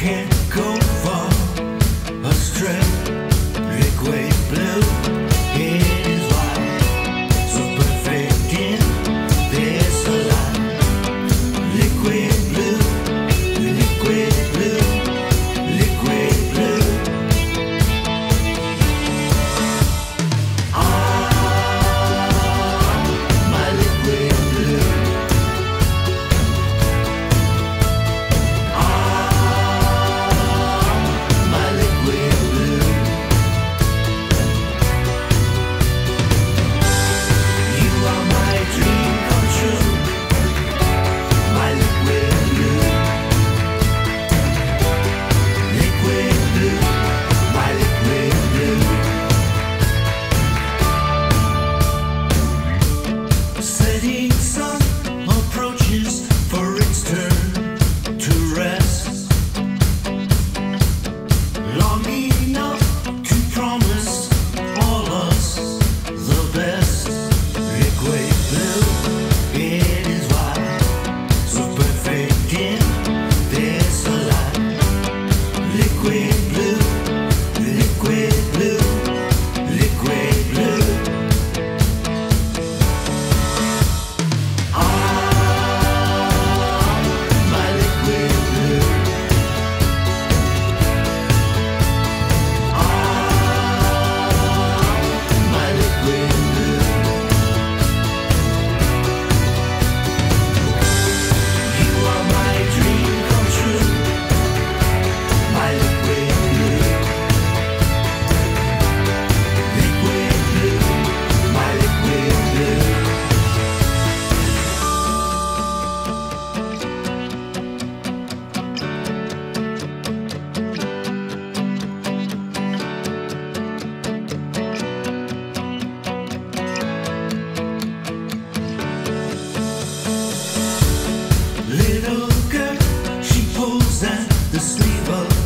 can't go far astray. Liquid blue is wild, so perfect in this light. Liquid blue, liquid blue, liquid blue. Ah, my liquid blue. Setting sun approaches for its turn to rest. Long enough to promise all us the best. Liquid blue, it is wild, so perfect in this light. Liquid blue, liquid blue, liquid blue. Little girl, she pulls at the sleeve of